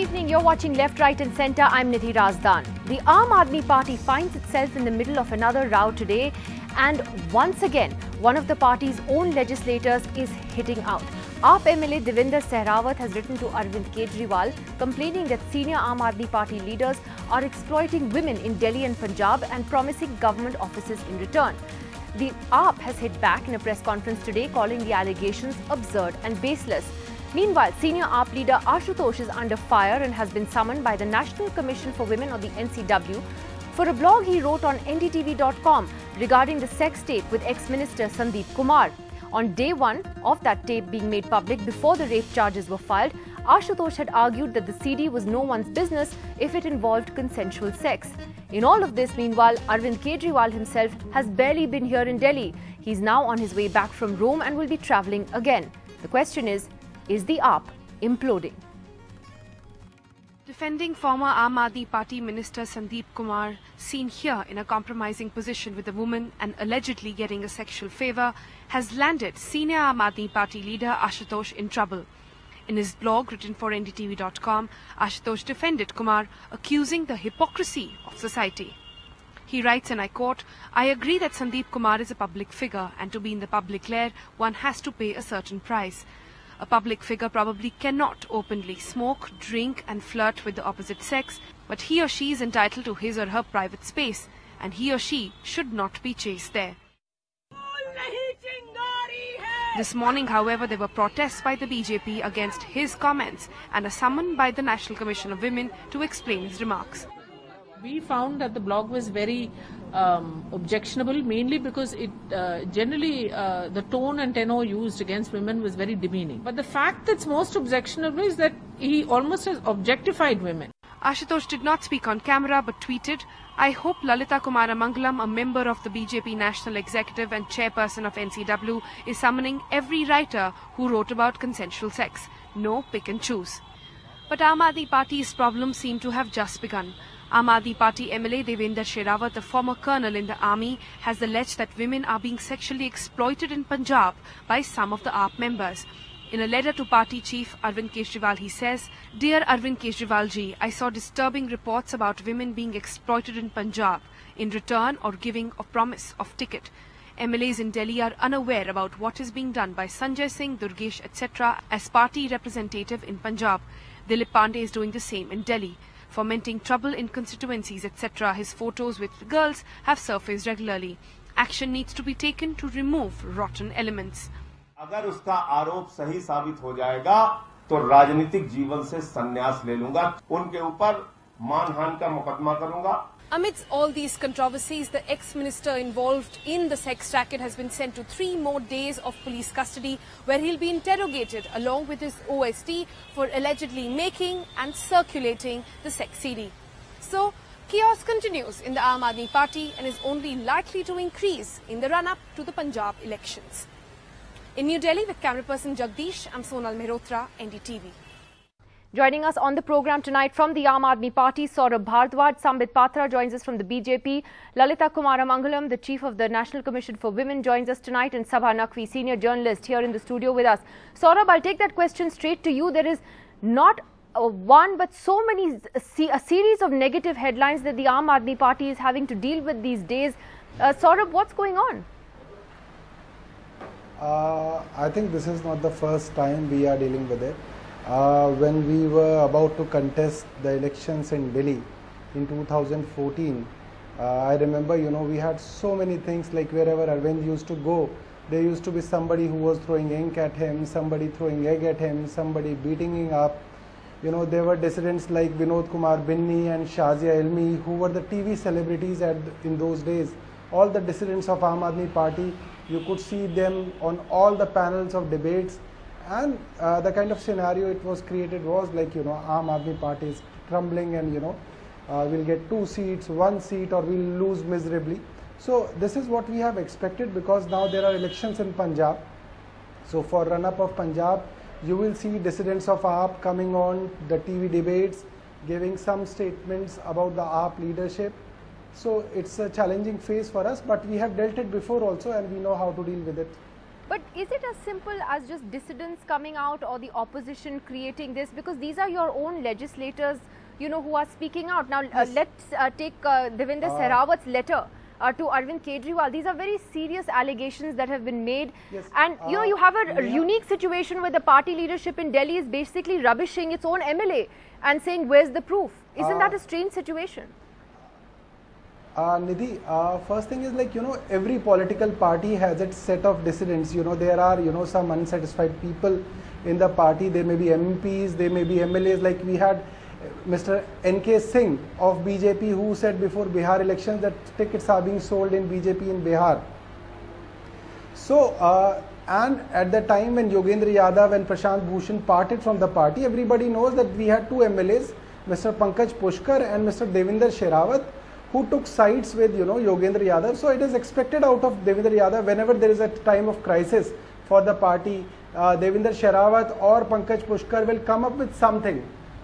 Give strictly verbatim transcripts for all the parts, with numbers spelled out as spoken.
evening, you're watching Left, Right and Centre. I'm Nidhi Razdan. The Aam Aadmi Party finds itself in the middle of another row today, and once again, one of the party's own legislators is hitting out. A A P M L A Devinder Sehrawat has written to Arvind Kejriwal complaining that senior Aam Aadmi Party leaders are exploiting women in Delhi and Punjab and promising government offices in return. The A A P has hit back in a press conference today, calling the allegations absurd and baseless. Meanwhile, senior A A P leader Ashutosh is under fire and has been summoned by the National Commission for Women, or the N C W, for a blog he wrote on N D T V dot com regarding the sex tape with ex-minister Sandeep Kumar. On day one of that tape being made public before the rape charges were filed, Ashutosh had argued that the C D was no one's business if it involved consensual sex. In all of this, meanwhile, Arvind Kejriwal himself has barely been here in Delhi. He's now on his way back from Rome and will be travelling again. The question is, is the A A P imploding? Defending former Aam Aadmi Party Minister Sandeep Kumar, seen here in a compromising position with a woman and allegedly getting a sexual favour, has landed senior Aam Aadmi Party leader Ashutosh in trouble. In his blog written for N D T V dot com, Ashutosh defended Kumar, accusing the hypocrisy of society. He writes, and I quote, "I agree that Sandeep Kumar is a public figure, and to be in the public glare, one has to pay a certain price. A public figure probably cannot openly smoke, drink and flirt with the opposite sex, but he or she is entitled to his or her private space, and he or she should not be chased there." This morning, however, there were protests by the B J P against his comments and a summon by the National Commission of Women to explain his remarks. We found that the blog was very um, objectionable, mainly because it uh, generally uh, the tone and tenor used against women was very demeaning. But the fact that's most objectionable is that he almost has objectified women. Ashutosh did not speak on camera but tweeted, "I hope Lalita Kumaramangalam, a member of the B J P National Executive and chairperson of N C W, is summoning every writer who wrote about consensual sex. No pick and choose." But Aam Aadmi Party's problems seem to have just begun. Aam Aadmi Party M L A Devinder Sehrawat, a former colonel in the army, has alleged that women are being sexually exploited in Punjab by some of the A A P members. In a letter to party chief Arvind Kejriwal, he says, "Dear Arvind Kejriwal ji, I saw disturbing reports about women being exploited in Punjab in return or giving a promise of ticket. M L As in Delhi are unaware about what is being done by Sanjay Singh, Durgesh, et cetera as party representative in Punjab. Dilip Pandey is doing the same in Delhi. Fomenting trouble in constituencies, et cetera. His photos with girls have surfaced regularly. Action needs to be taken to remove rotten elements." अगर उसका आरोप सही साबित हो जाएगा तो राजनीतिक जीवन से संन्यास ले लूंगा, उनके ऊपर मानहानि का मुकदमा करूंगा. Amidst all these controversies, the ex-minister involved in the sex racket has been sent to three more days of police custody, where he'll be interrogated along with his O S T for allegedly making and circulating the sex C D. So, chaos continues in the Aam Aadmi Party and is only likely to increase in the run-up to the Punjab elections. In New Delhi with camera person Jagdish, I'm Sonal Mehrotra, N D T V. Joining us on the program tonight from the Aam Aadmi Party, Saurabh Bhardwaj, Sambit Patra joins us from the B J P, Lalita Kumaramangalam, the Chief of the National Commission for Women, joins us tonight, and Sabha Naqvi, senior journalist, here in the studio with us. Saurabh, I'll take that question straight to you. There is not uh, one but so many, a series of negative headlines that the Aam Aadmi Party is having to deal with these days. Uh, Saurabh, what's going on? Uh, I think this is not the first time we are dealing with it. Uh, when we were about to contest the elections in Delhi in two thousand fourteen, uh, I remember, you know, we had so many things, like wherever Arvind used to go, there used to be somebody who was throwing ink at him, somebody throwing egg at him, somebody beating him up. You know, there were dissidents like Vinod Kumar Binni and Shazia Ilmi, who were the T V celebrities at in those days. All the dissidents of Aam Aadmi Party, you could see them on all the panels of debates, and uh, the kind of scenario it was created was like, you know, Aam Aadmi Party is crumbling, and, you know, uh, we'll get two seats, one seat, or we'll lose miserably. So this is what we have expected, because now there are elections in Punjab. So for run-up of Punjab, you will see dissidents of A A P coming on the T V debates, giving some statements about the A A P leadership. So it's a challenging phase for us, but we have dealt it before also, and we know how to deal with it. But is it as simple as just dissidents coming out or the opposition creating this? Because these are your own legislators, you know, who are speaking out. Now, uh, let's uh, take uh, Devinder uh, Sehrawat's letter uh, to Arvind Kejriwal. These are very serious allegations that have been made. Yes. And, you uh, know, you have a yeah. unique situation where the party leadership in Delhi is basically rubbishing its own M L A and saying, where's the proof? Isn't uh, that a strange situation? Uh, Nidhi, uh, first thing is like, you know, every political party has its set of dissidents. You know, there are, you know, some unsatisfied people in the party. There may be M Ps, there may be M L As. Like we had Mister N K Singh of B J P who said before Bihar elections that tickets are being sold in B J P in Bihar. So, uh, and at the time when Yogendra Yadav and Prashant Bhushan parted from the party, everybody knows that we had two M L As, Mister Pankaj Pushkar and Mister Devinder Sehrawat, who took sides with, you know, Yogendra Yadav. So it is expected out of Devinder Yadav, whenever there is a time of crisis for the party, uh, Devinder Sehrawat or Pankaj Pushkar will come up with something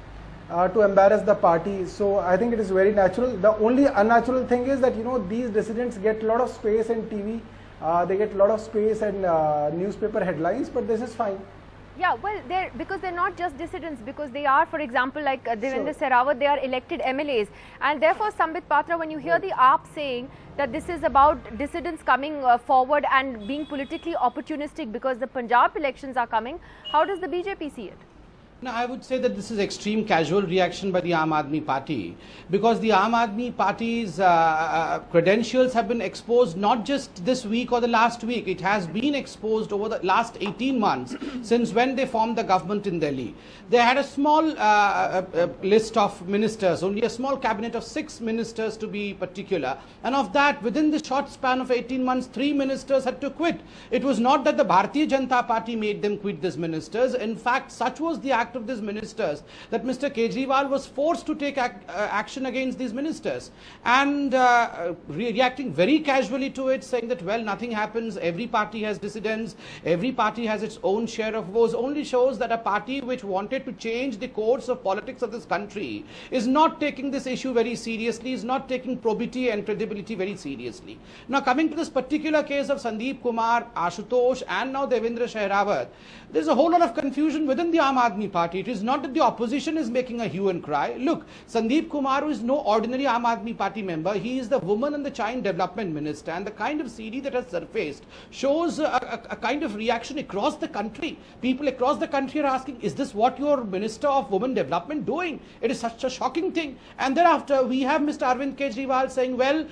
uh, to embarrass the party. So I think it is very natural. The only unnatural thing is that, you know, these dissidents get a lot of space in T V, uh, they get a lot of space and uh, newspaper headlines, but this is fine. Yeah, well, they're because they're not just dissidents, because they are, for example, like uh, Devinder sure. Sehrawat, they are elected M L As. And therefore, Sambit Patra, when you hear the A A P saying that this is about dissidents coming uh, forward and being politically opportunistic because the Punjab elections are coming, how does the B J P see it? Now, I would say that this is extreme casual reaction by the Aam Aadmi Party, because the Aam Aadmi Party's uh, uh, credentials have been exposed not just this week or the last week. It has been exposed over the last eighteen months since when they formed the government in Delhi. They had a small uh, uh, uh, list of ministers, only a small cabinet of six ministers to be particular. And of that, within the short span of eighteen months, three ministers had to quit. It was not that the Bharatiya Janata Party made them quit these ministers. In fact, such was the act of these ministers that Mister Kejriwal was forced to take ac uh, action against these ministers, and uh, re reacting very casually to it, saying that, well, nothing happens, every party has dissidents, every party has its own share of woes, only shows that a party which wanted to change the course of politics of this country is not taking this issue very seriously, is not taking probity and credibility very seriously. Now, coming to this particular case of Sandeep Kumar, Ashutosh and now Devinder Sehrawat, there's a whole lot of confusion within the Aam Aadmi Party. It is not that the opposition is making a hue and cry. Look, Sandeep Kumar is no ordinary Aam Aadmi Party member. He is the Women and the Child Development Minister, and the kind of C D that has surfaced shows a, a, a kind of reaction across the country. People across the country are asking, is this what your Minister of Women Development doing? It is such a shocking thing. And thereafter, we have Mister Arvind Kejriwal saying, well,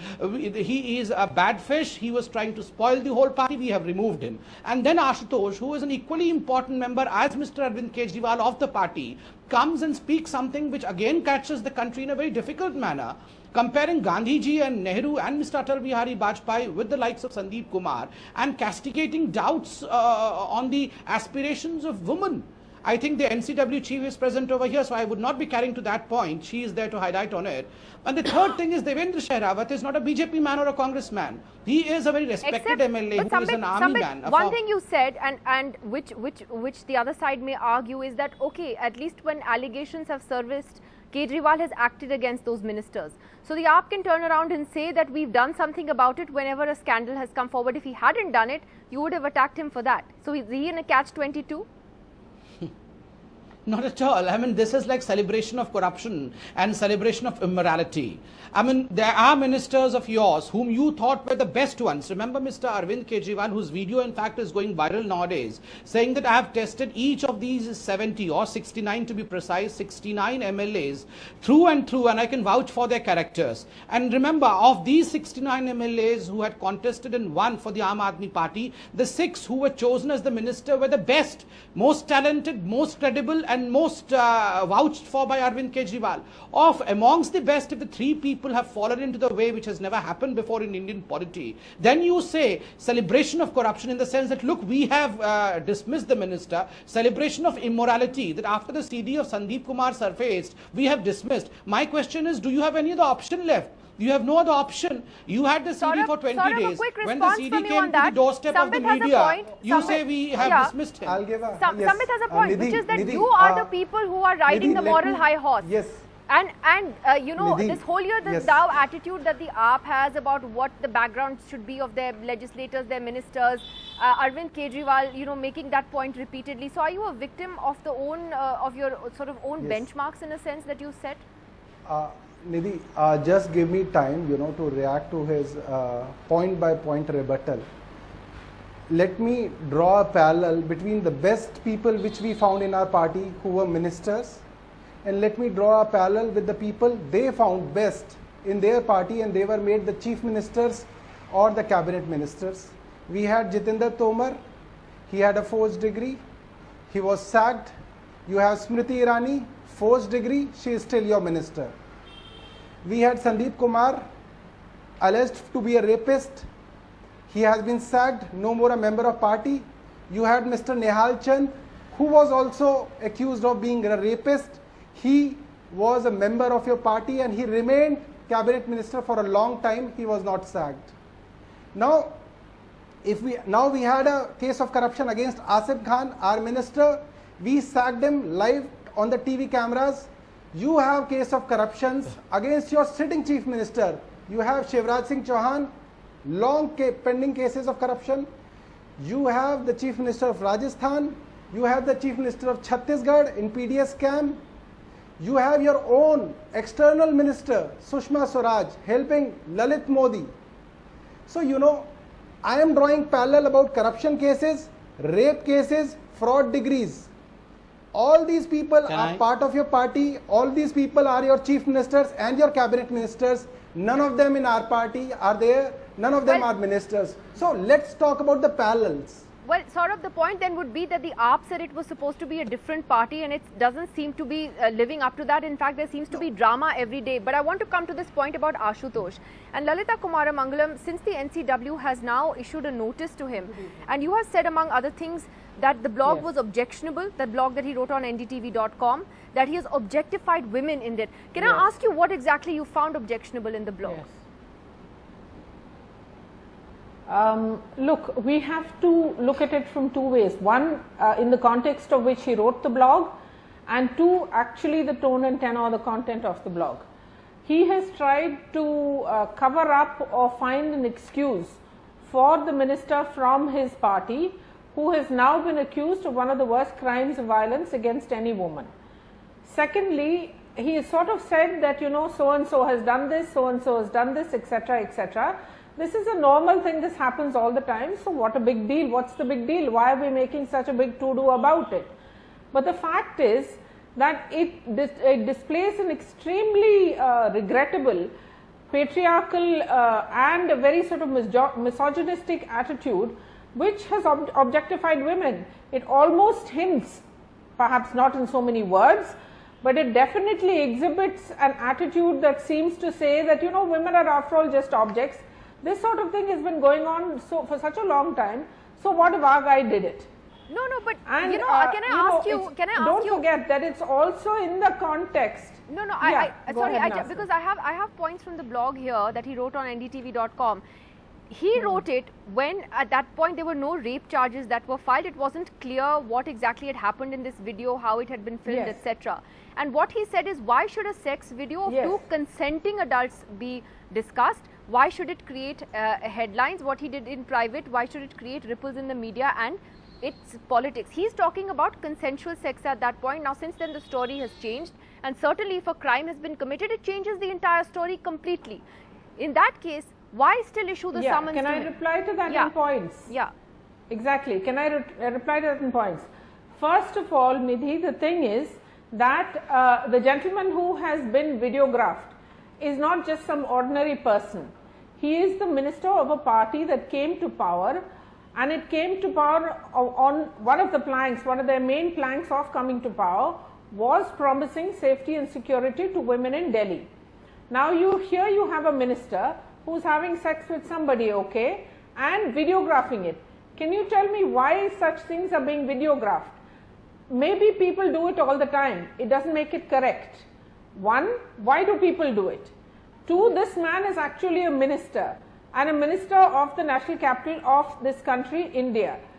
he is a bad fish. He was trying to spoil the whole party. We have removed him. And then Ashutosh, who is an equally important member as Mister Arvind Kejriwal of the party, comes and speaks something which again catches the country in a very difficult manner, comparing Gandhiji and Nehru and Mister Atal Bihari Vajpayee with the likes of Sandeep Kumar and castigating doubts uh, on the aspirations of women. I think the N C W chief is present over here, so I would not be carrying to that point. She is there to highlight on it. And the third thing is Devinder Sehrawat is not a B J P man or a Congress man. He is a very respected Except, M L A who Sambit, is an army Sambit, man. One thing you said, and, and which, which, which the other side may argue, is that, okay, at least when allegations have surfaced, Kejriwal has acted against those ministers. So the A A P can turn around and say that we've done something about it whenever a scandal has come forward. If he hadn't done it, you would have attacked him for that. So is he in a catch twenty-two? Not at all. I mean, this is like celebration of corruption and celebration of immorality. I mean, there are ministers of yours whom you thought were the best ones. Remember Mister Arvind Kejriwal, whose video in fact is going viral nowadays, saying that I have tested each of these seventy or sixty-nine to be precise, sixty-nine M L As through and through, and I can vouch for their characters. And remember, of these sixty-nine M L As who had contested and won for the Aam Aadmi Party, the six who were chosen as the minister were the best, most talented, most credible, and most uh, vouched for by Arvind Kejriwal. Of amongst the best, if the three people have fallen into the way which has never happened before in Indian polity, then you say celebration of corruption in the sense that, look, we have uh, dismissed the minister, celebration of immorality, that after the C D of Sandeep Kumar surfaced, we have dismissed. My question is, do you have any other option left? You have no other option. You had the C D for twenty Saurabh, days. When the C D came to that. the doorstep Sambit of the media, you Sambit, say we have yeah. dismissed him. I'll give a, Sam, yes. Sambit has a point, uh, Nidhi, which is that Nidhi, you are uh, the people who are riding Nidhi, the moral me, high horse. Yes. And, and uh, you know, Nidhi, this whole year, this yes. thou attitude that the A A P has about what the background should be of their legislators, their ministers, uh, Arvind Kejriwal, you know, making that point repeatedly. So are you a victim of the own, uh, of your sort of own Yes. benchmarks in a sense that you set? Uh, Nidhi, uh, just give me time, you know, to react to his uh, point by point rebuttal. Let me draw a parallel between the best people which we found in our party who were ministers, and let me draw a parallel with the people they found best in their party and they were made the chief ministers or the cabinet ministers. We had Jitendra Tomar, he had a forged degree, he was sacked. You have Smriti Irani, forged degree, she is still your minister. We had Sandeep Kumar, alleged to be a rapist, he has been sacked, no more a member of party. You had Mister Nehal Chand, who was also accused of being a rapist. He was a member of your party and he remained cabinet minister for a long time. He was not sacked. Now, if we now we had a case of corruption against Asif Khan, our minister. We sacked him live on the T V cameras. You have case of corruptions against your sitting chief minister. You have Shivraj Singh Chauhan, long ca pending cases of corruption. You have the chief minister of Rajasthan. You have the chief minister of Chhattisgarh in P D S scam. You have your own external minister, Sushma Swaraj, helping Lalit Modi. So, you know, I am drawing parallel about corruption cases, rape cases, fraud degrees. All these people Can are I? part of your party. All these people are your chief ministers and your cabinet ministers. None of them in our party are there. None of them Well, are ministers. So, let's talk about the parallels. Well, sort of the point then would be that the A A P said it was supposed to be a different party and it doesn't seem to be uh, living up to that. In fact, there seems to be drama every day. But I want to come to this point about Ashutosh. And Lalita Kumaramangalam, since the N C W has now issued a notice to him, and you have said among other things that the blog Yes. was objectionable, that blog that he wrote on N D T V dot com, that he has objectified women in it. Can Yes. I ask you what exactly you found objectionable in the blog? Yes. Um, look, we have to look at it from two ways. One, uh, in the context of which he wrote the blog, and two, actually the tone and tenor, the content of the blog. He has tried to uh, cover up or find an excuse for the minister from his party who has now been accused of one of the worst crimes of violence against any woman. Secondly, he has sort of said that, you know, so and so has done this, so and so has done this, etc, et cetera. This is a normal thing, this happens all the time, so what a big deal, what's the big deal, why are we making such a big to-do about it? But the fact is that it, dis it displays an extremely uh, regrettable, patriarchal uh, and a very sort of misogynistic attitude which has ob objectified women. It almost hints, perhaps not in so many words, but it definitely exhibits an attitude that seems to say that, you know, women are after all just objects. This sort of thing has been going on so for such a long time. So what if our guy did it? No, no, but And you know, uh, can I you ask know, you? Can I ask don't you? forget that it's also in the context. No, no, Yeah, I, I go sorry, ahead I, and ju- ask because it. I have I have points from the blog here that he wrote on N D T V dot com. He Hmm. wrote it when at that point there were no rape charges that were filed. It wasn't clear what exactly had happened in this video, how it had been filmed, Yes. et cetera. And what he said is, why should a sex video of Yes. two consenting adults be discussed? Why should it create uh, headlines? What he did in private, why should it create ripples in the media and its politics? He's talking about consensual sex at that point. Now, since then, the story has changed. And certainly, if a crime has been committed, it changes the entire story completely. In that case, why still issue the Yeah, summons can to I him? reply to that Yeah. in points? Yeah. Exactly. Can I re uh, reply to that in points? First of all, Nidhi, the thing is that uh, the gentleman who has been videographed is not just some ordinary person. He is the minister of a party that came to power, and it came to power on one of the planks, one of their main planks of coming to power was promising safety and security to women in Delhi. Now you here you have a minister who's having sex with somebody, okay, and videographing it. Can you tell me why such things are being videographed? Maybe people do it all the time. It doesn't make it correct. One, why do people do it? Two, this man is actually a minister and a minister of the national capital of this country, India.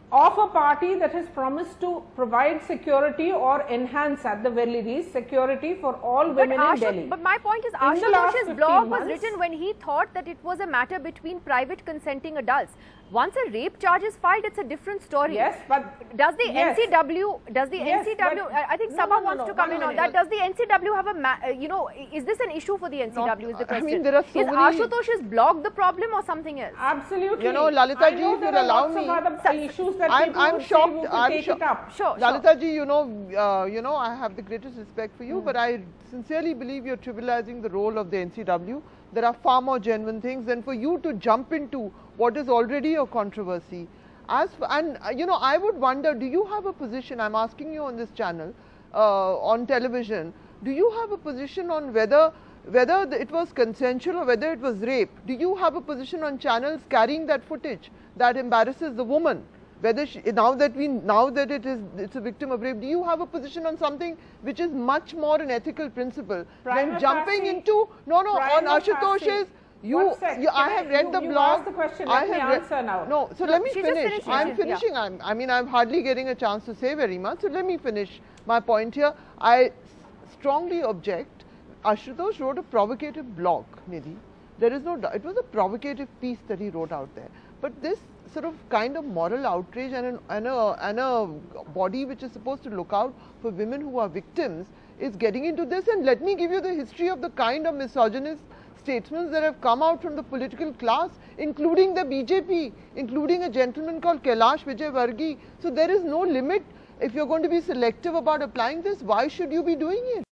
of a party that has promised to provide security or enhance at the very least security for all women but in Ashu, Delhi. But my point is, Ashutosh's blog was written when he thought that it was a matter between private consenting adults. Once a rape charge is filed, it's a different story. Yes, but does the yes. N C W, does the yes, N C W, I think no, Sabha no, no, wants no, to come in on that. Does the N C W have a, ma uh, you know, is this an issue for the N C W Not, is the question. I mean, there are so is many... Ashutosh's blog the problem or something else? Absolutely. You know, Lalita ji, if you allow me, issues that I'm, people I'm would shocked. say, I'm take sho it up. Sure, Lalita sure. ji, you know, uh, you know, I have the greatest respect for you, mm. but I sincerely believe you're trivializing the role of the N C W. There are far more genuine things than for you to jump into what is already a controversy. As for, and uh, you know, I would wonder, do you have a position, I'm asking you on this channel, uh, on television, do you have a position on whether whether the, it was consensual or whether it was rape? Do you have a position on channels carrying that footage that embarrasses the woman? Whether she, now that we now that it is it's a victim of rape, do you have a position on something which is much more an ethical principle Prima than jumping facie, into no no on Ashutosh's? You, you I have I, read you, the you blog. asked the question, I let me have answer now. No, so No, let me she just finish. finished, I'm yeah. finishing. I'm, I mean, I'm hardly getting a chance to say very much. So let me finish my point here. I strongly object. Ashutosh wrote a provocative blog, Nidhi. There is no doubt. It was a provocative piece that he wrote out there. But this sort of kind of moral outrage and, an, and, a, and a body which is supposed to look out for women who are victims is getting into this. And let me give you the history of the kind of misogynist statements that have come out from the political class, including the B J P, including a gentleman called Kailash Vijayvargiya. So there is no limit. If you're going to be selective about applying this, why should you be doing it?